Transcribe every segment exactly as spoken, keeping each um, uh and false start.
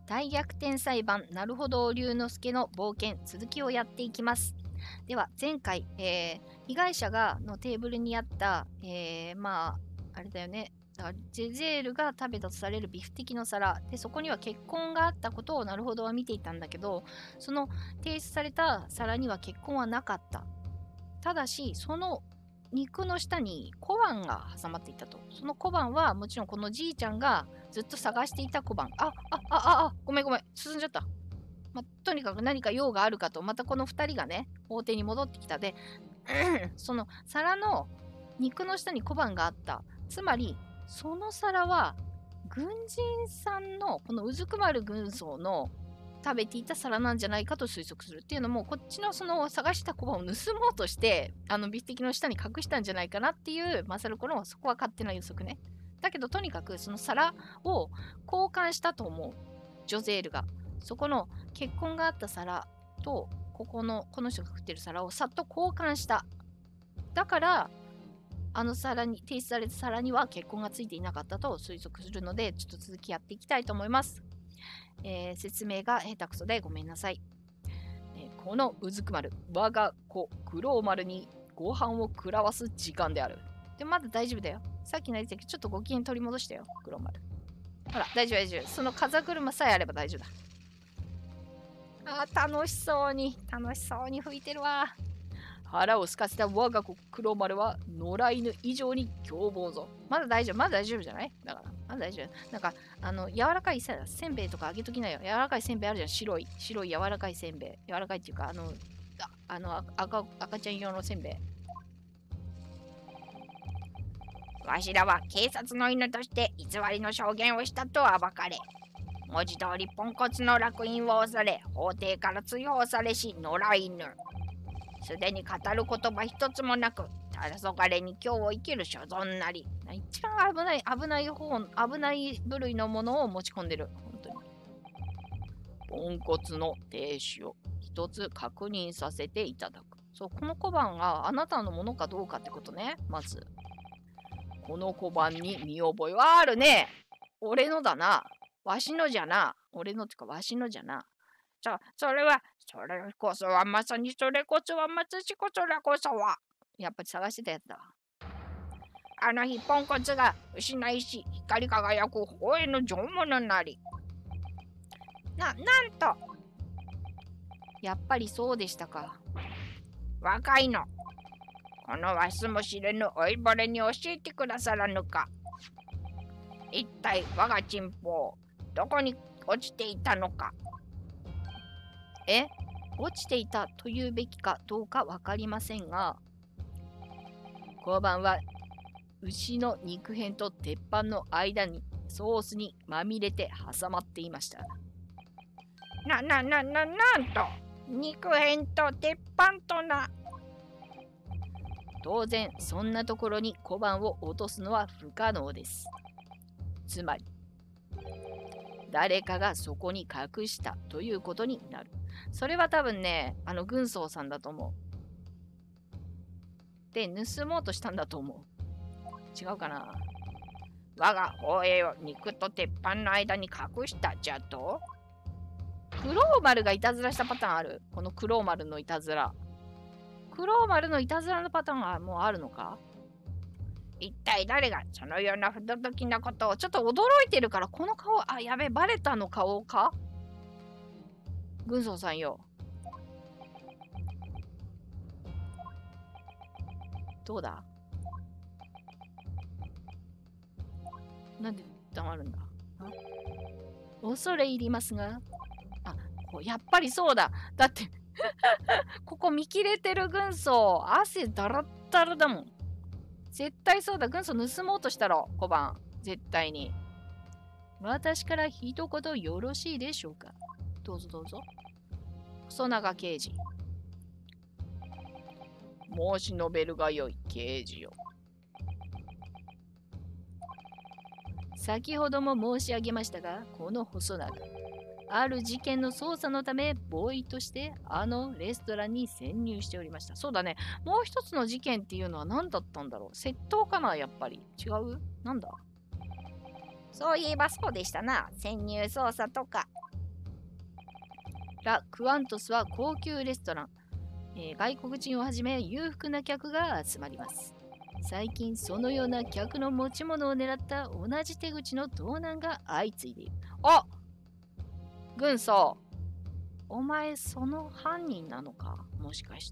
大逆転裁判なるほど龍之介の冒険続きをやっていきます。では前回、えー、被害者がのテーブルにあった、えー、まああれだよね、ジェゼールが食べたとされるビフ的の皿で、そこには血痕があったことをなるほどは見ていたんだけど、その提出された皿には血痕はなかった。ただしその肉の下に小判が挟まっていたと。その小判はもちろんこのじいちゃんがずっと探していた小判。あ、あ、あ、あ、あ、ごめんごめん、進んじゃった。まあ、とにかく何か用があるかと、またこのふたりがね、法廷に戻ってきたで、その皿の肉の下に小判があった。つまり、その皿は軍人さんの、このうずくまる軍曹の食べていた皿なんじゃないかと推測する。っていうのも、こっちのその探した小判を盗もうとして、あのビフテキの下に隠したんじゃないかなっていう、マサルコのそこは勝手な予測ね。だけど、とにかくその皿を交換したと思う。ジョゼールが。そこの血痕があった皿と、ここの、この人が食ってる皿をさっと交換した。だから、あの皿に、提出された皿には血痕がついていなかったと推測するので、ちょっと続きやっていきたいと思います。えー、説明が下手くそでごめんなさい。えー、このうずくまる、我が子、クローマルにご飯を食らわす時間である。でもまだ大丈夫だよ。さっきのやつだけど、ちょっとご機嫌取り戻したよ、クローマル。ほら、大丈夫大丈夫。その風車さえあれば大丈夫だ。あー、楽しそうに、楽しそうに吹いてるわ。腹を空かせた我が子黒丸は野良犬以上に凶暴ぞ。まだ大丈夫、まだ大丈夫じゃない？だから、まだ大丈夫。なんか、あの、柔らかいせせんべいとかあげときなよ。柔らかいせんべいあるじゃん。白い、白い柔らかいせんべい。柔らかいっていうか、あの、ああの赤、赤ちゃん用のせんべい。わしらは警察の犬として偽りの証言をしたとはばかれ。文字通りポンコツの烙印を押され、法廷から追放されし野良犬。すでに語る言葉一つもなく、ただそがれに今日を生きる所存なり。一番危ない、危ない方、危ない部類のものを持ち込んでる。本当に。ポンコツの停止を一つ確認させていただく。そう、この小判があなたのものかどうかってことね。まず。この小判に見覚えはあるね。俺のだな。わしのじゃな。俺のってかわしのじゃな。そ、それは、それこそはまさにそれこそはまさしこそれこそは。やっぱり探してたやつだわ。あの日、ポンコツが失いし、光り輝く方への縄物なり。な、なんと。やっぱりそうでしたか。若いの。このわしも知れぬ老いぼれに教えてくださらぬか。一体我がチンポ、どこに落ちていたのか。え、落ちていたというべきかどうかわかりませんが、小判は牛の肉片と鉄板の間にソースにまみれて挟まっていました。な、な、な、な、なんと、肉片と鉄板とな。当然、そんなところに小判を落とすのは不可能です。つまり、誰かがそこに隠したということになる。それは多分ね、あの軍曹さんだと思う。で、盗もうとしたんだと思う。違うかな。我が宝永を肉と鉄板の間に隠したじゃと？クローマルがいたずらしたパターンある？このクローマルのいたずら。クローマルのいたずらのパターンはもうあるのか？一体誰がそのような不届きなことをちょっと驚いてるから、この顔、あ、やべ、バレたの顔か？軍曹さんよ。どうだ？なんで黙るんだ？恐れ入りますが。あ、やっぱりそうだ。だって、ここ見切れてる軍曹、汗だらだらだもん。絶対そうだ。軍曹盗もうとしたろ、小判。絶対に。私から一言よろしいでしょうか。どうぞどうぞ。細長刑事。申し述べるがよい、刑事よ。先ほども申し上げましたが、この細長、ある事件の捜査のため、ボーイとしてあのレストランに潜入しておりました。そうだね。もう一つの事件っていうのは何だったんだろう。窃盗かな、やっぱり。違う？なんだ？そういえばそうでしたな。潜入捜査とか。 ラ・クワントスは高級レストラン。えー外国人をはじめ裕福な客が集まります。最近そのような客の持ち物を狙った同じ手口の盗難が相次いでいる。あ、軍曹、お前その犯人なのか、もしかして。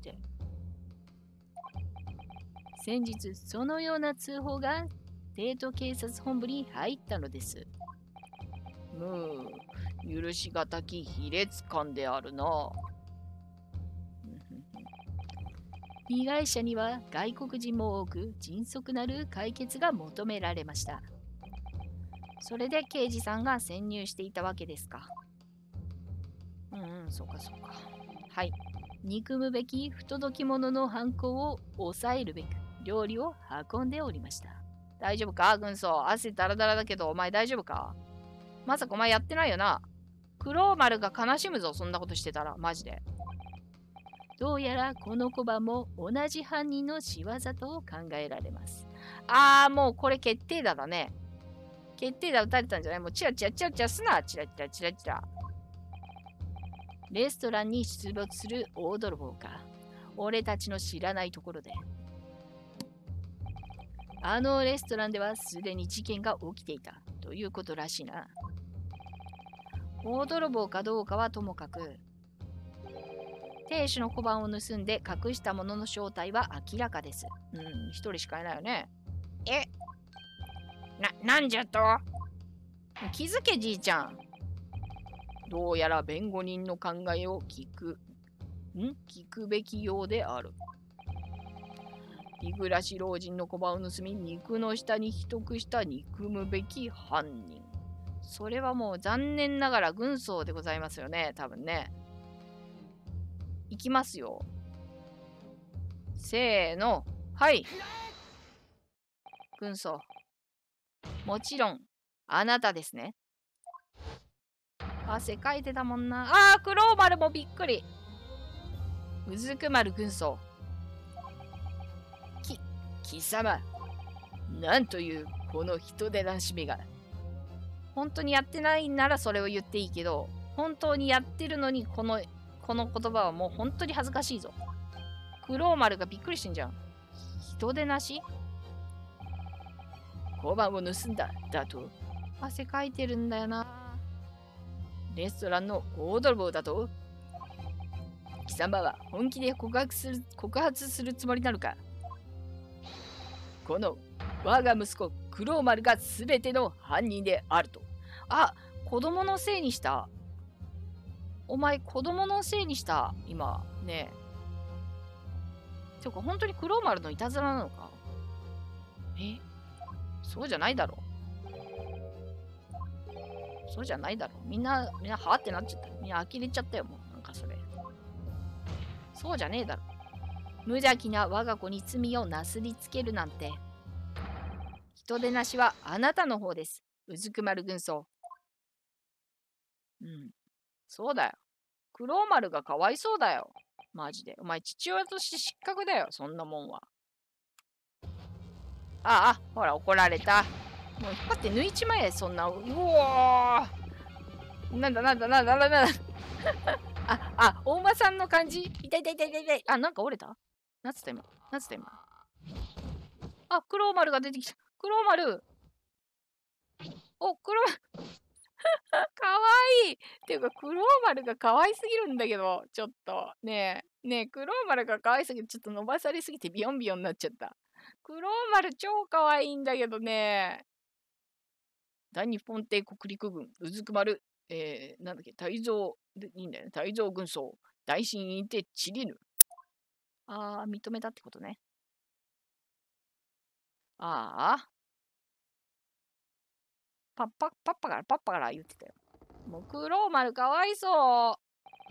先日そのような通報が帝都警察本部に入ったのです。むう、許しがたき卑劣感であるな。被害者には外国人も多く迅速なる解決が求められました。それで刑事さんが潜入していたわけですか。うんうん、そうかそうか。はい。憎むべき不届き者の犯行を抑えるべく料理を運んでおりました。大丈夫か軍曹。汗だらだらだけどお前大丈夫か。まさかお前やってないよな。クローマルが悲しむぞ、そんなことしてたら。マジで。どうやらこの小判も同じ犯人の仕業と考えられます。あー、もうこれ決定打だね。決定打打たれたんじゃない。もうチラチラチラチラすな。チラチラチラチラ。レストランに出没する大泥棒か。俺たちの知らないところで。あのレストランではすでに事件が起きていたということらしいな。大泥棒かどうかはともかく、亭主の小判を盗んで隠したものの正体は明らかです。うん、一人しかいないよね。えな、なんじゃと気づけじいちゃん。どうやら弁護人の考えを聞く、ん聞くべきようである。日暮らし老人の小判を盗み、肉の下に秘匿した憎むべき犯人。それはもう残念ながら軍曹でございますよね、多分ね。いきますよ。せーの、はい。軍曹。もちろん、あなたですね。汗かいてたもんな。あー、クローマルもびっくり。うずくまる軍曹。き、貴様。なんという、この人でなしめが。本当にやってないならそれを言っていいけど、本当にやってるのにこの、この言葉はもう本当に恥ずかしいぞ。クローマルがびっくりしてんじゃん。人でなし小判を盗んだ、だと。汗かいてるんだよな。レストランの大泥棒だと。貴様は本気で告白する、告発するつもりなのか。この我が息子クローマルが全ての犯人であると。あ、子供のせいにした。お前子供のせいにした。今ねえ。てか本当にクローマルのいたずらなのか。え、そうじゃないだろう。そうじゃないだろう。みんな、みんなはあってなっちゃった。みんな呆れちゃったよ、もう。なんかそれ。そうじゃねえだろ。無邪気な我が子に罪をなすりつけるなんて。人でなしはあなたの方です。うずくまる軍曹。うん。そうだよ。クローマルがかわいそうだよ。マジで。お前父親として失格だよ。そんなもんは。ああ、ほら怒られた。もう引っ張って抜いちまえ、そんな。うおー。なんだなんだなんだなんだなんだ。あ、あ、大間さんの感じ痛い痛い痛い痛い痛い。あ、なんか折れたなんつった今。なんつった今。あ、クローマルが出てきた。クローマル。お、クローマル。かわいい。っていうか、クローマルが可愛すぎるんだけど、ちょっと。ねえ、ねえ、クローマルが可愛すぎて、ちょっと伸ばされすぎてビヨンビヨンになっちゃった。クローマル超可愛いんだけどね。大日本帝国陸軍、うずくまる、えー、なんだっけ、泰造でいいんだよね。泰造軍曹、大臣にて散りぬ。ああ、認めたってことね。ああ。パッパ、パッパからパッパから言ってたよ。もうクローマルかわいそう。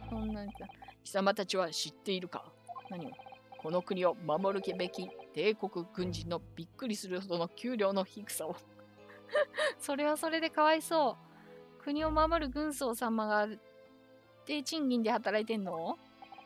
そんなんか。貴様たちは知っているか。何をこの国を守るべき帝国軍人のびっくりするほどの給料の低さを。それはそれでかわいそう。国を守る軍曹様が低賃金で働いてんの？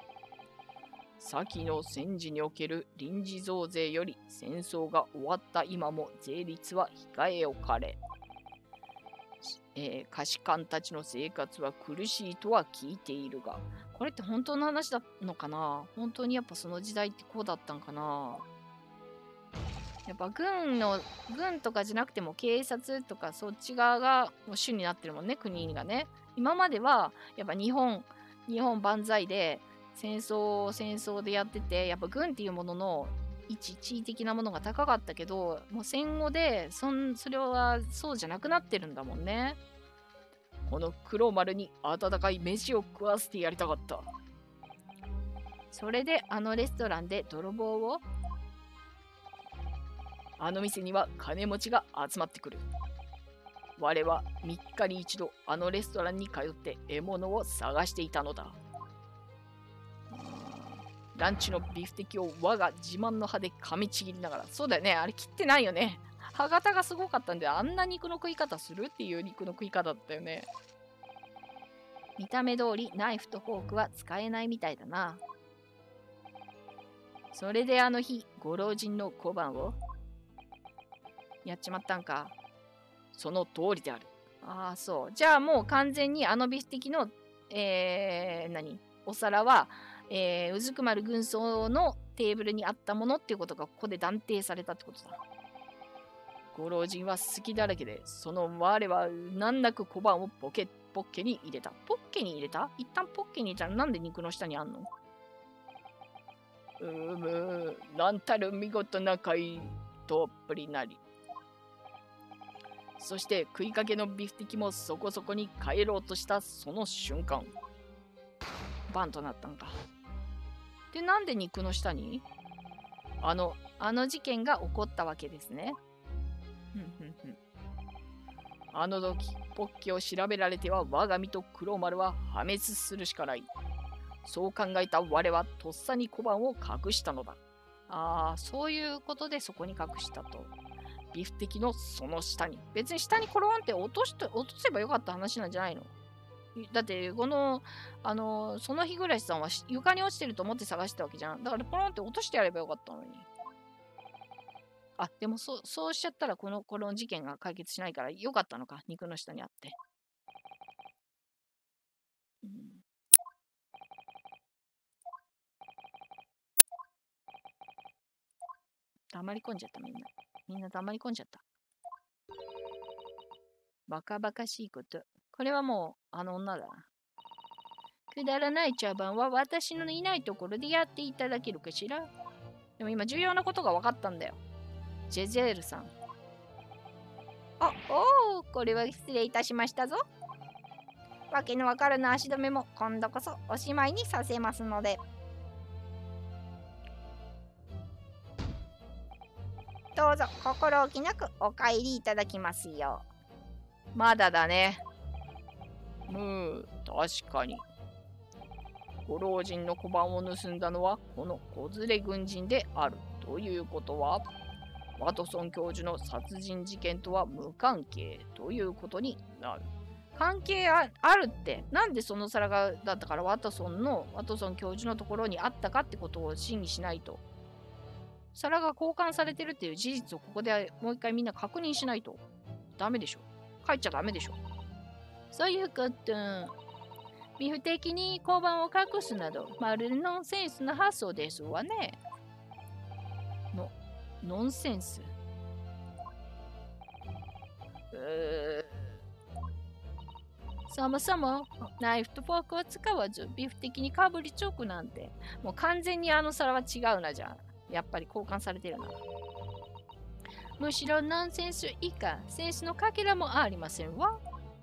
先の戦時における臨時増税より戦争が終わった今も税率は控え置かれ、 えー、下士官たちの生活は苦しいとは聞いているが、これって本当の話だのかな？本当にやっぱその時代ってこうだったんかな？やっぱ軍の、軍とかじゃなくても警察とかそっち側がもう主になってるもんね、国がね。今まではやっぱ日本、日本万歳で戦争、戦争でやってて、やっぱ軍っていうものの位置、地位的なものが高かったけど、もう戦後でそん、それはそうじゃなくなってるんだもんね。この黒丸に温かい飯を食わせてやりたかった。それであのレストランで泥棒を？あの店には金持ちが集まってくる。我はみっかに一度あのレストランに通って獲物を探していたのだ。ランチのビフテキを我が自慢の歯で噛みちぎりながら、そうだよね、あれ切ってないよね。歯型がすごかったんで、あんな肉の食い方するっていう肉の食い方だったよね。見た目通りナイフとフォークは使えないみたいだな。それであの日、ご老人の小判をやっちまったんか。その通りである。ああ、そう。じゃあもう完全にあのビフテキの、えー、何お皿は、えー、うずくまる軍曹のテーブルにあったものっていうことがここで断定されたってことだ。ご老人は好きだらけで、その我は難なく小判をポケポッケに入れた。ポッケに入れた？一旦ポッケに入れたらなんで肉の下にあんの？うーむ、なんたる見事な貝とっぷりなり。そして食いかけのビフテキもそこそこに帰ろうとしたその瞬間、バンとなったんか。で、なんで肉の下に？あの、あの事件が起こったわけですね。ふんふんふん。あの時、ポッケを調べられては我が身と黒丸は破滅するしかない。そう考えた我はとっさに小判を隠したのだ。ああ、そういうことでそこに隠したと。ビフテキのその下に。別に下にコロンって落として、落とせばよかった話なんじゃないの？だって、この、あの、その日暮らしさんは床に落ちてると思って探してたわけじゃん。だからポロンって落としてやればよかったのに。あ、でもそう、そうしちゃったらこの、この事件が解決しないからよかったのか。肉の下にあって。うん、黙り込んじゃったみんな。みんな黙り込んじゃった。バカバカしいこと。これはもうあの女だな。くだらない茶番は私のいないところでやっていただけるかしら。でも今重要なことが分かったんだよ。ジェゼールさん。あ、おお、これは失礼いたしましたぞ。わけのわからぬ足止めも今度こそおしまいにさせますので。どうぞ心置きなくお帰りいただきますよ。まだだね。むー、確かに。ご老人の小判を盗んだのはこの子連れ軍人であるということは、ワトソン教授の殺人事件とは無関係ということになる。関係 あ, あるって、なんでその皿がだったからワトソンのワトソン教授のところにあったかってことを審議しないと。皿が交換されてるっていう事実をここでもう一回みんな確認しないとダメでしょ。帰っちゃダメでしょ。そういうこと。ビフ的に交番を隠すなど、まるでノンセンスな発想ですわね。の、ノンセンス。うーそもそもナイフとフォークを使わずビフ的にかぶりつくなんて、もう完全にあの皿は違うなじゃん。やっぱり交換されてるな。むしろノンセンス以下、センスのかけらもありませんわ。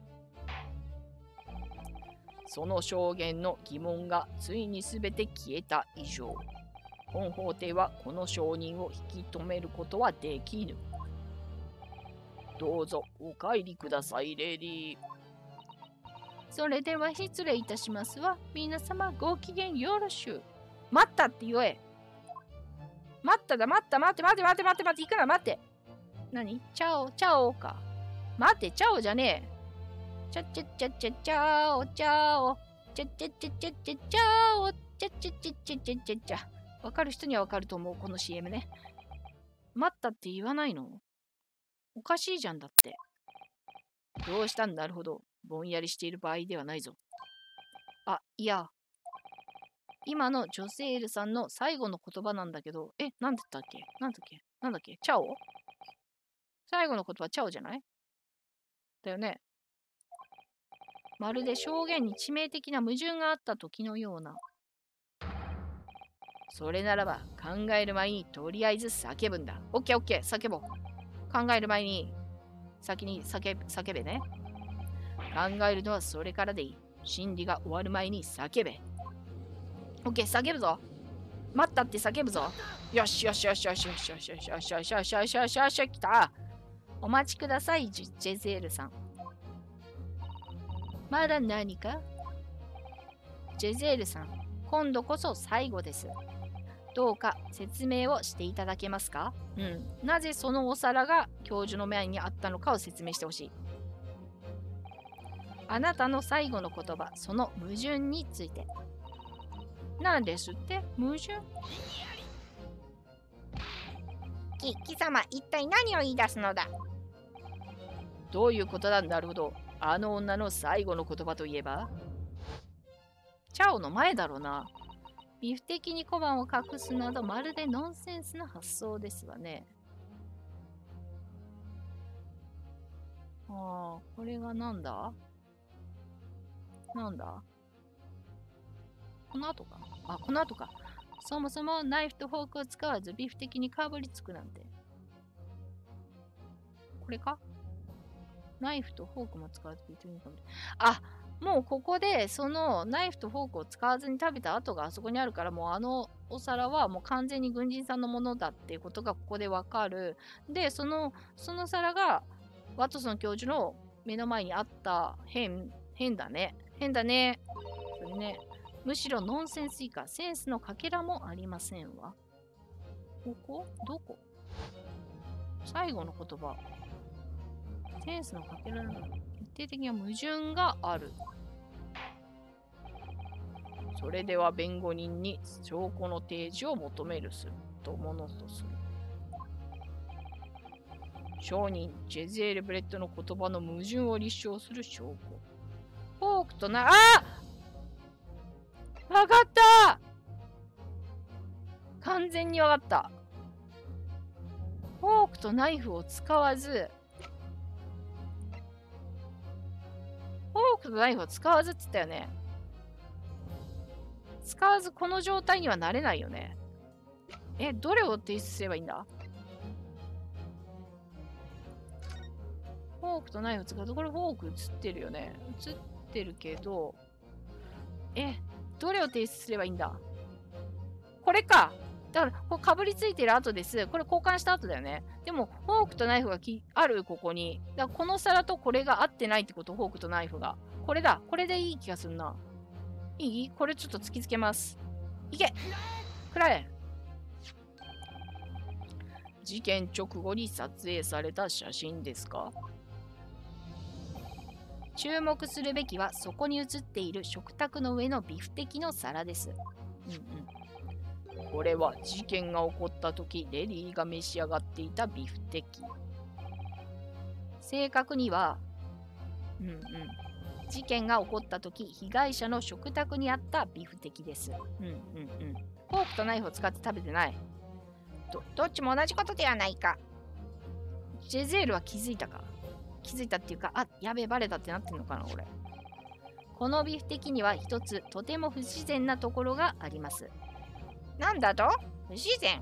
その証言の疑問がついにすべて消えた以上、本法廷はこの証人を引き止めることはできぬ。どうぞお帰りください、レディー。それでは失礼いたしますわ。皆様ごきげんよろしゅう。待ったって言え。待っただ、待った、待って、待って、待って、待って、待って、いくら待って。何？チャオ、チャオか。待って、チャオじゃねえ。チャチャチャチャチャオチャオチャチャチャチャチャチャオチャチャチャチャチャチャチャ。わかる人にはわかると思う、この シーエム ね。待ったって言わないの？おかしいじゃんだって。 どうしたん？なるほど。ぼんやりしている場合ではないぞ。あ、いや。今のジョセールさんの最後の言葉なんだけど、え、なんだったっけなんだっけなんだっけチャオ？最後の言葉チャオじゃない？だよね。まるで証言に致命的な矛盾があった時のような。それならば考える前にとりあえず叫ぶんだ。オッケーオッケー、叫ぼう。考える前に先に叫叫べね。考えるのはそれからでいい。真理が終わる前に叫べ。オッケー、叫ぶぞ。待ったって叫ぶぞ。よしよしよしよしよしよしよしよしよしよしよしよしよし、来た。お待ちください、ジェゼールさん。まだ何か？ジェゼールさん、今度こそ最後です。どうか説明をしていただけますか？うん。なぜそのお皿が教授の前にあったのかを説明してほしい。あなたの最後の言葉、その矛盾について。何ですって？矛盾？ き、貴様、一体何を言い出すのだ？ どういうことなんだろう。ど。あの女の最後の言葉といえばチャオの前だろうな。ビフ的に小判を隠すなどまるでノンセンスな発想ですわね。ああ、これがなんだなんだこの後か。あ、この後か。そもそもナイフとフォークを使わずビフ的にかぶりつくなんて。これか？ナイフとフォークも使わずビフ的にかぶり。あ、もうここでそのナイフとフォークを使わずに食べた跡があそこにあるから、もうあのお皿はもう完全に軍人さんのものだっていうことがここでわかる。で、その、その皿がワトソン教授の目の前にあった変、変だね。変だね。それね。むしろノンセンス以下、センスのかけらもありませんわ。ここ？どこ？最後の言葉。センスのかけらの決定的な矛盾がある。それでは弁護人に証拠の提示を求めるするとものとする。証人、ジェゼール・ブレッドの言葉の矛盾を立証する証拠。フォークとな、ああ！わかった！完全にわかった。フォークとナイフを使わず、フォークとナイフを使わずって言ったよね。使わずこの状態にはなれないよね。え、どれを提出すればいいんだ？フォークとナイフを使うと、これフォーク映ってるよね。映ってるけど、え、どれを提出すればいいんだ？これか。だから、これかぶりついてる後です。これ交換した後だよね。でも、フォークとナイフがきある、ここに。だからこの皿とこれが合ってないってこと、フォークとナイフが。これだ。これでいい気がすんな。いい？これちょっと突きつけます。いけ！くらえ！事件直後に撮影された写真ですか？注目するべきはそこに写っている食卓の上のビフテキの皿です。うんうん。これは事件が起こった時レディーが召し上がっていたビフテキ。正確には、うんうん。事件が起こった時被害者の食卓にあったビフテキです。うんうんうん。フォークとナイフを使って食べてない。 ど、どっちも同じことではないか。 ジェゼールは気づいたか？気づいたっていうか、あ、やべえ、バレたってなってんのかな、これ。このビフテキには一つとても不自然なところがあります。 なんだと？不自然。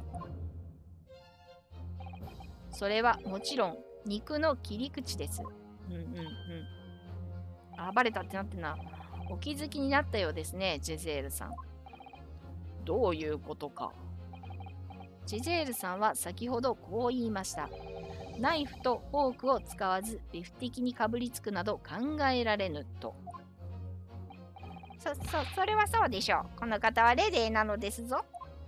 それはもちろん肉の切り口です。うんうんうん。あ、バレたってなってんな。お気づきになったようですね、ジェゼールさん。どういうことか。ジェゼールさんは先ほどこう言いました。ナイフとフォークを使わずビフテキにかぶりつくなど考えられぬと。 そ、そ、それはそうでしょう。この方はレディーなのですぞ。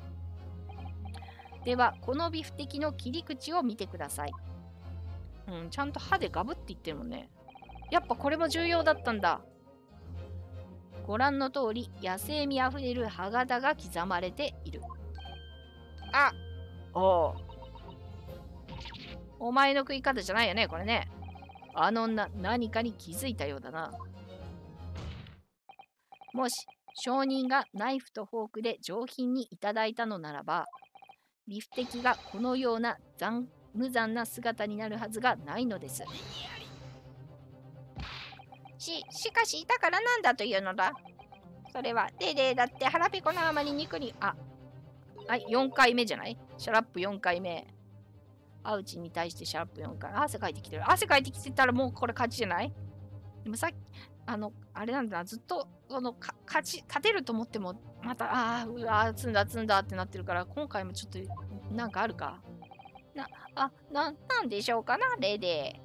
では、このビフテキの切り口を見てください。うん、ちゃんと歯でガブって言ってるもんね。やっぱこれも重要だったんだ。ご覧の通り、野生味あふれる歯型が刻まれている。 あ、 おお。お前の食い方じゃないよね、これね。 あの女、何かに気づいたようだな。もし、証人がナイフとフォークで上品にいただいたのならば、ビフテキがこのような残無残な姿になるはずがないのです。 し、しかし、だからなんだというのだ。それは、レレだって腹ペコなあまり肉に、あ、 はい、よんかいめじゃない？シャラップよんかいめ。アウチに対してシャラップよんかい。汗かいてきてる。汗かいてきてたらもうこれ勝ちじゃない？でもさっき、あの、あれなんだな、ずっと、その、か勝ち、勝てると思っても、また、ああ、うわー、積んだ、積んだってなってるから、今回もちょっと、なんかあるか。 な、あ、な、なんでしょうかな、レレ。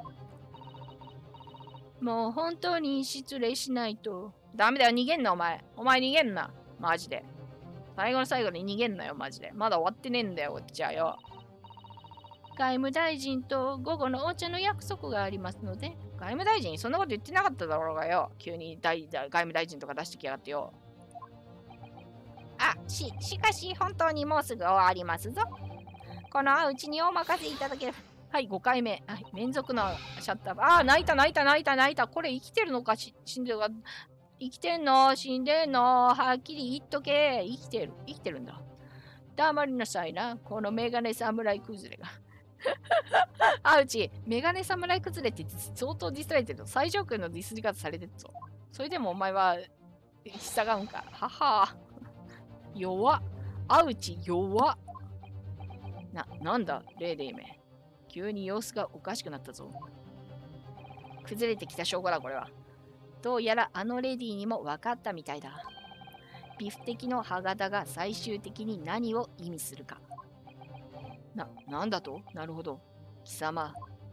もう本当に失礼しないと。ダメだよ、逃げんな、お前。お前逃げんな。マジで。最後の最後に逃げんなよ、マジで。まだ終わってねえんだよ、こっちはよ。外務大臣と午後のお茶の約束がありますので。外務大臣そんなこと言ってなかっただろうがよ。急に大外務大臣とか出してきやがってよ。 あ、し、しかし本当にもうすぐ終わりますぞ。このあうちにお任せいただける。 はい、ごかいめ。はい、連続のシャッター。ああ、泣いた、泣いた、泣いた、泣いた。これ生きてるのかし死んでるか。生きてんの死んでんのはっきり言っとけ。生きてる。生きてるんだ。黙りなさいな。このメガネ侍崩れが。あ、うち、メガネ侍崩れって相当ディスられてるの。最上級のディスり方されてるぞ。それでもお前は、従うんか。はは。弱っ。あうち、弱っ。な、なんだ、レイレイめ。急に様子がおかしくなったぞ。崩れてきた証拠だ、これは。どうやらあのレディにも分かったみたいだ。ビフ的の歯型が最終的に何を意味するか。な、なんだと？なるほど。貴様。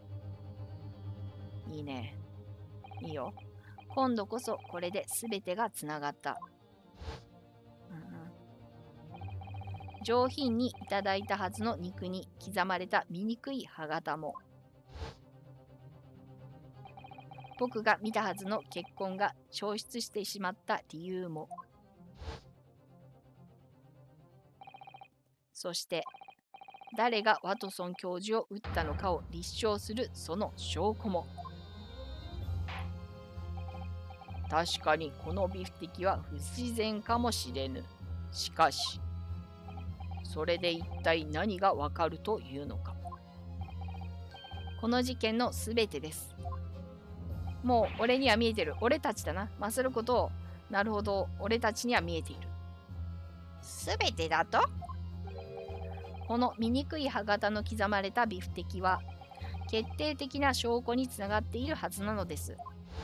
いいね。いいよ。今度こそこれで全てがつながった。うんうん、上品にいただいたはずの肉に刻まれた醜い歯型も。僕が見たはずの結婚が消失してしまった理由も。そして、誰がワトソン教授を撃ったのかを立証するその証拠も。確かにこのビフ的は不自然かもしれぬ。しかし、それで一体何がわかるというのか。この事件のすべてです。もう俺には見えてる。俺たちだな。マスルこと、なるほど、俺たちには見えている。 すべてだと？ この醜い歯型の刻まれたビフ的は、決定的な証拠につながっているはずなのです。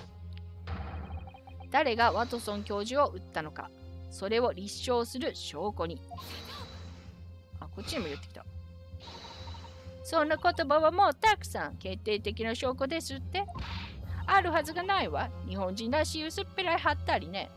誰がワトソン教授を撃ったのか、それを立証する証拠に。あ、こっちにも言ってきた。そんな言葉はもうたくさん決定的な証拠ですって。あるはずがないわ。日本人らしい薄っぺらいはったりね。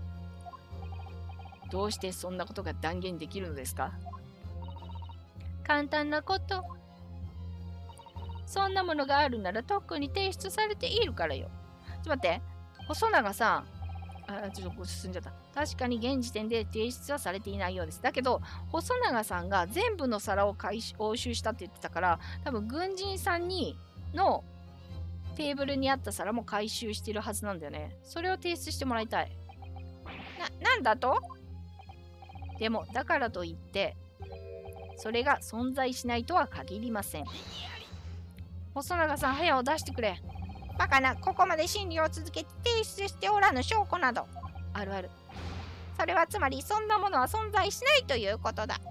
どうしてそんなことが断言できるのですか？簡単なこと。そんなものがあるならとっくに提出されているからよ。ちょっと待って。細永さん。あ、ちょっと進んじゃった。確かに現時点で提出はされていないようです。だけど、細永さんが全部の皿を回収押収したって言ってたから、多分軍人さんにのテーブルにあった皿も回収してるはずなんだよね。それを提出してもらいたい。 な、なんだと？ でも、だからといって、それが存在しないとは限りません。細永さん、早を出してくれ。 バカな、ここまで審理を続けて提出しておらぬ証拠など。 あるある。 それはつまり、そんなものは存在しないということだ。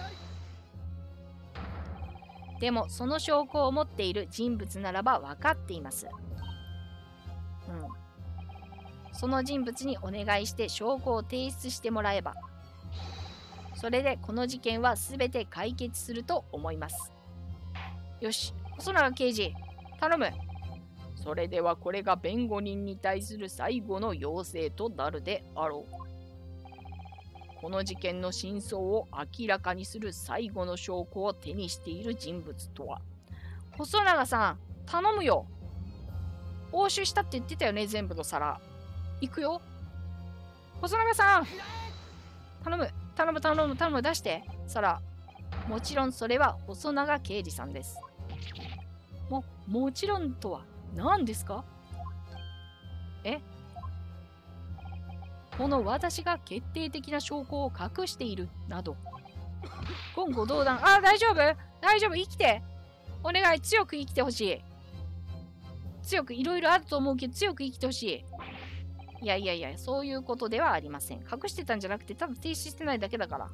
でも、その証拠を持っている人物ならば分かっています。うん。その人物にお願いして証拠を提出してもらえば、それでこの事件は全て解決すると思います。よし、細永刑事、頼む。それではこれが弁護人に対する最後の要請となるであろう。この事件の真相を明らかにする最後の証拠を手にしている人物とは。細永さん、頼むよ。押収したって言ってたよね、全部の皿。行くよ。細永さん、頼む。頼む頼む頼む、出して皿。もちろんそれは細永刑事さんです。ももちろんとは何ですか？え？この私が決定的な証拠を隠しているなど。言語道断。あ、大丈夫大丈夫、生きて。お願い、強く生きてほしい。強く、いろいろあると思うけど、強く生きてほしい。いやいやいや、そういうことではありません。隠してたんじゃなくて、ただ停止してないだけだから。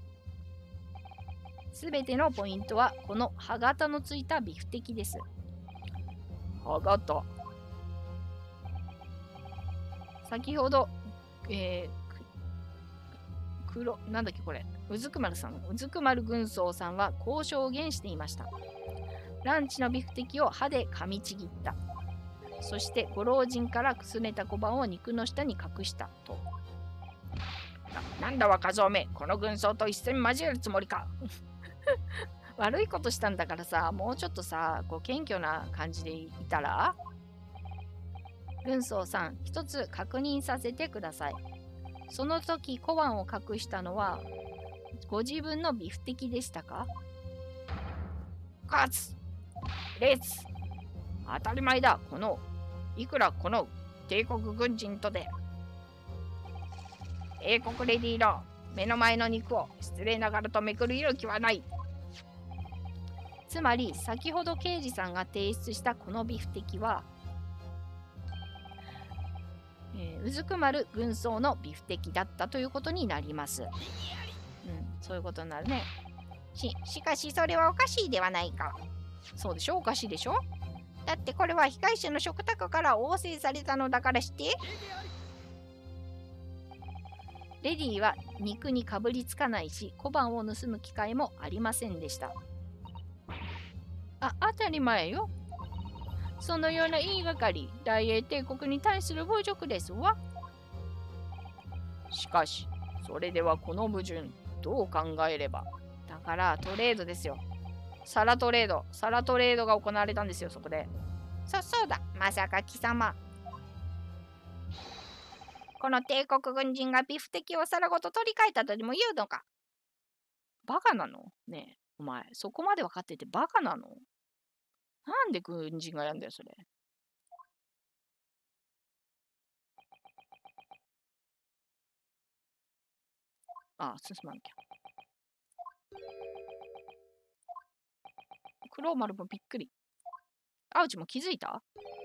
すべてのポイントは、この歯型のついたビフテキです。歯型。先ほど、えー、黒、なんだっけこれ。うずくまるさん。うずくまる軍曹さんはこう証言していました。ランチのビフテキを歯で噛みちぎった。そしてご老人からくすねた小判を肉の下に隠したと。な、なんだ若造め、この軍曹と一戦交えるつもりか。悪いことしたんだからさ、もうちょっとさ、こう謙虚な感じでいたら。軍曹さん、一つ確認させてください。その時小判を隠したのはご自分のビフテキでしたか？勝つ列当たり前だ。このいくらこの帝国軍人とで英国レディの目の前の肉を失礼ながらとめくる勇気はない。つまり先ほど刑事さんが提出したこのビフテキは、えー、うずくまる軍曹のビフテキだったということになります。うん、そういうことになるね。 し、しかしそれはおかしいではないか。 そうでしょ、おかしいでしょ。 だってこれは被害者の食卓から応請されたのだからして。 レディは肉にかぶりつかないし、小判を盗む機会もありませんでした。あ、当たり前よ。そのような言いがかり、大英帝国に対する侮辱ですわ。しかし、それではこの矛盾、どう考えれば。だからトレードですよ。サラトレード、サラトレードが行われたんですよ、そこで。 そ、そうだ、まさか貴様。この帝国軍人がビフテキを皿ごと取り替えたとでも言うのか。 バカなのねえ、お前、そこまで分かっててバカなの？なんで軍人がやんだよ、それ。ああ、進まなきゃ。クローマルもびっくり。あうちも気づいた？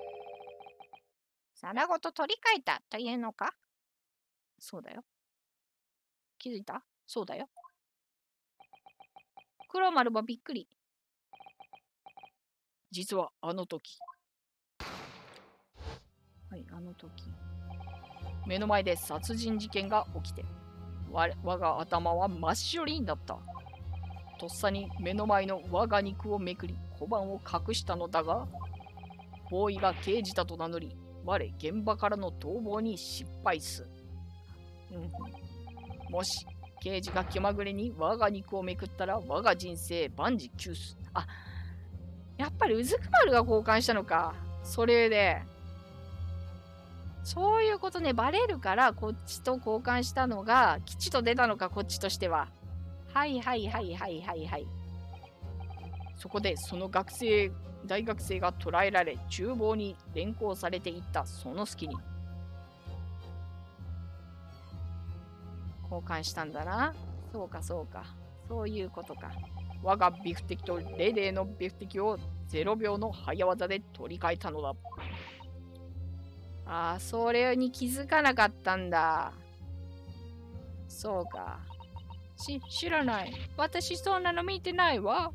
皿ごと取り替えたというのか？ そうだよ。気づいた？そうだよ。クローマルもびっくり。実はあの時。はい、あの時。目の前で殺人事件が起きて、我, 我が頭は真っ白になった。とっさに目の前の我が肉をめくり、小判を隠したのだが、ボーイが刑事だと名乗り、我現場からの逃亡に失敗す。うん、もし刑事が気まぐれに我が肉をめくったら我が人生万事休す。あ、やっぱりうずくまるが交換したのか。それでそういうことね、バレるからこっちと交換したのが吉と出たのか、こっちとしては。はいはいはいはいはいはい。そこでその学生大学生が捕らえられ厨房に連行されていったその隙に交換したんだな。そうかそうか、そういうことか。我がビフテキとレデーのビフテキをゼロびょうの早技で取り替えたのだ。ああ、それに気づかなかったんだ。そうか。し、知らない。私そんなの見てないわ。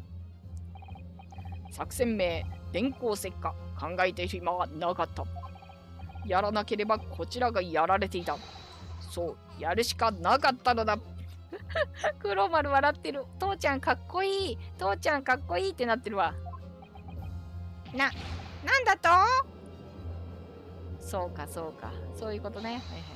作戦名、電光石火。考えている暇はなかった。やらなければこちらがやられていた。そう、やるしかなかったのだ。黒丸笑ってる。父ちゃんかっこいい。父ちゃんかっこいいってなってるわ。 な、なんだと？ そうかそうか、そういうことね。はいはいはい、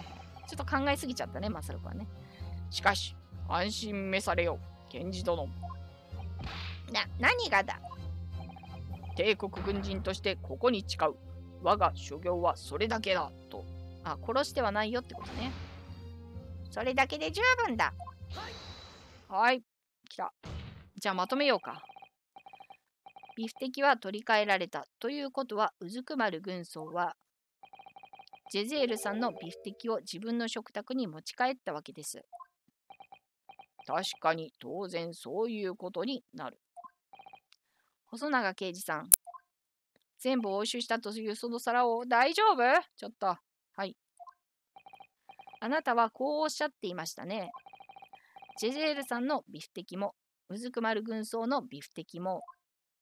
ちょっと考えすぎちゃったね、マサル君はね。しかし安心召されよ、源氏殿。 な、何がだ？ 帝国軍人としてここに誓う。我が所業はそれだけだと。あ、殺してはないよってことね。 それだけで十分だ。 はい、来た。じゃあまとめようか。 ビフテキは取り替えられたということは、うずくまる軍曹はジェゼールさんのビフテキを自分の食卓に持ち帰ったわけです。確かに当然そういうことになる。細長刑事さん、全部押収したというその皿を大丈夫？ちょっと。はい。あなたはこうおっしゃっていましたね。ジェゼールさんのビフテキも、うずくまる軍曹のビフテキも、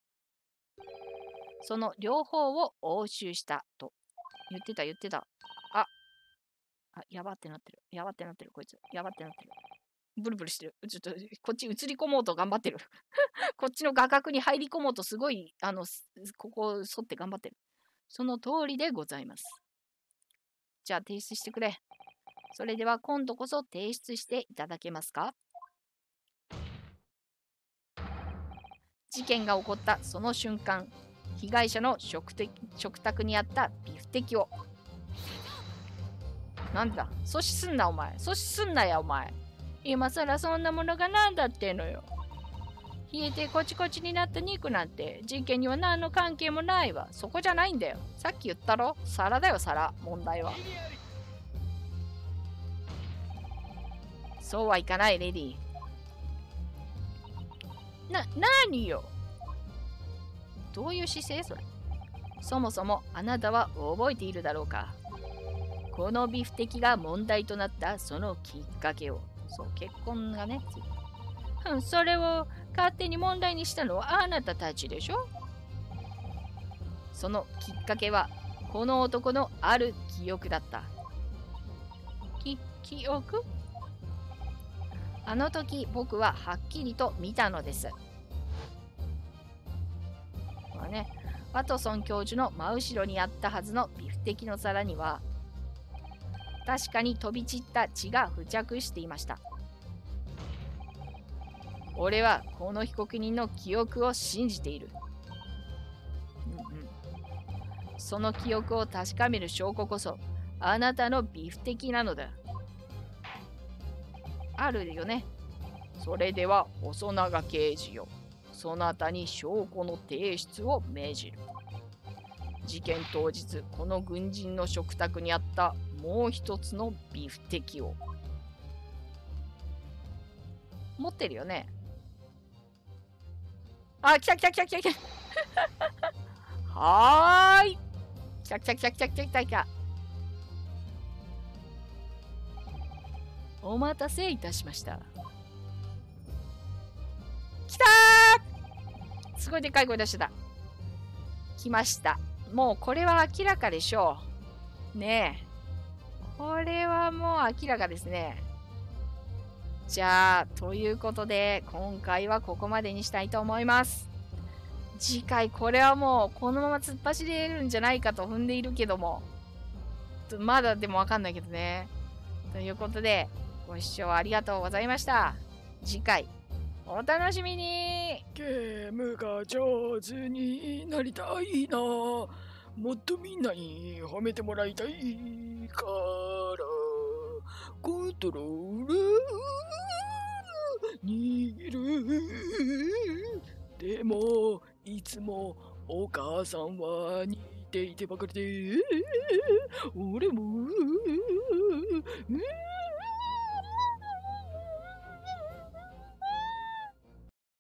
その両方を押収したと言ってた言ってた。あ、あ、やばってなってる。やばってなってる、こいつ。やばってなってる。ブルブルしてる。ちょっと、こっち映り込もうと頑張ってる。こっちの画角に入り込もうとすごい、あの、ここを沿って頑張ってる。その通りでございます。じゃあ提出してくれ。それでは今度こそ提出していただけますか？事件が起こったその瞬間、被害者の 食, 食卓にあったビフテキを。なんだ、阻止すんなお前。阻止すんなやお前。今さらそんなものがなんだってのよ。冷えてコチコチになった肉なんて事件には何の関係もないわ。そこじゃないんだよ。さっき言ったろ。皿だよ皿。問題は。そうはいかないレディー。な、なによ。どういう姿勢それ。そもそもあなたは覚えているだろうか。このビフテキが問題となったそのきっかけを。そう、結婚がね。それを勝手に問題にしたのはあなたたちでしょ。そのきっかけはこの男のある記憶だった。き、記憶？あの時僕ははっきりと見たのです。まあね、ワトソン教授の真後ろにあったはずのビフテキの皿には確かに飛び散った血が付着していました。俺はこの被告人の記憶を信じている。うんうん、その記憶を確かめる証拠こそあなたのビフテキなのだ。あるよね。それでは細長刑事よ、そなたに証拠の提出を命じる。事件当日この軍人の食卓にあったもう一つのビフテキを持ってるよね。あ、来た来た来た来た来たはーい、来た来た来た来た来た来た来た。お待たせいたしました。来たー、すごいでかい声出してた。来ました。もうこれは明らかでしょう。ねえ。これはもう明らかですね。じゃあ、ということで、今回はここまでにしたいと思います。次回、これはもうこのまま突っ走れるんじゃないかと踏んでいるけども、まだでもわかんないけどね。ということで、ご視聴ありがとうございました。次回、お楽しみに。 ゲームが上手になりたいな。もっとみんなに褒めてもらいたいから、コントローラー握る。でも、いつもお母さんは似ていてばかりで、俺も、うん